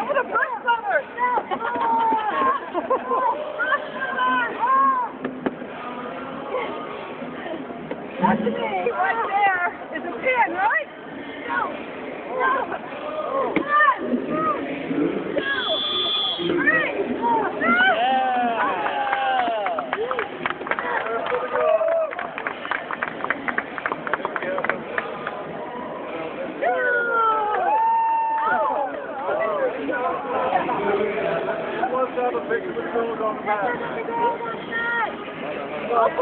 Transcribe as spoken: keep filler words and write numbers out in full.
hit a brush cover! That's me, right there is a pin, right? No. No. One, two, three, four. Let's have a picture with the on the back.